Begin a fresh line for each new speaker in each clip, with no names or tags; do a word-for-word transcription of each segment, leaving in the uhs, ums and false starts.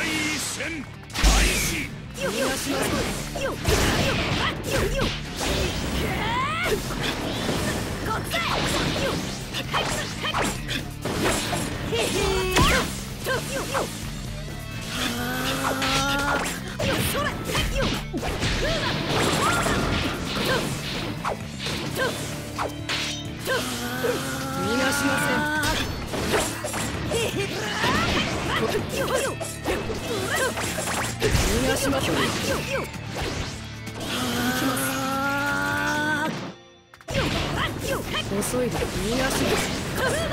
戦開始。
よよします。よよよよ。こっち。よ。はい。はい。へへ。よよ。はあ。よそれ。よ。グーだ。よ。よ。よ。逃がしません。へへ。よよ。逃がしません。よよ。行きます。遅いで逃がします。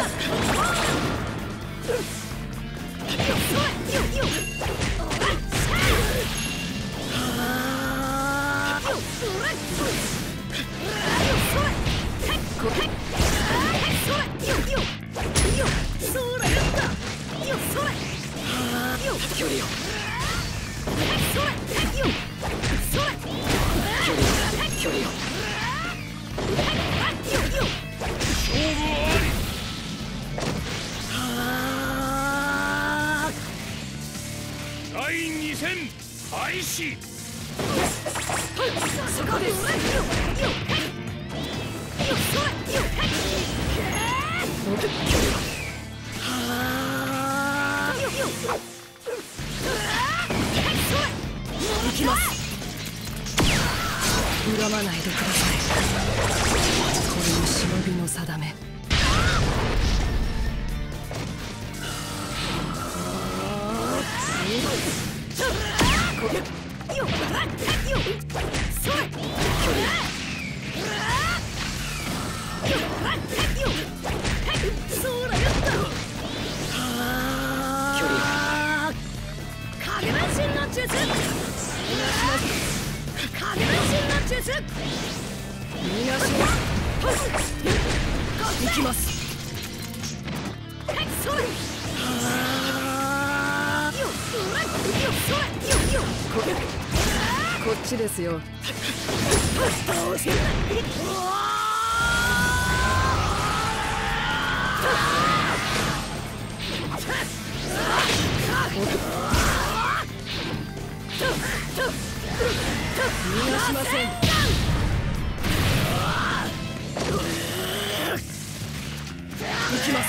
距離を。距離を。
第二戦開始。
そこです。行きます。恨まないでください。これも忍びの定め。行きます。こっちですよ。逃がしません。行きます。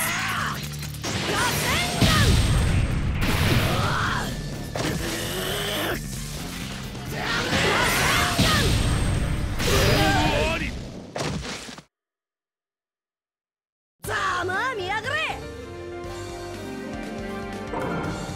ざまあ見やがれ。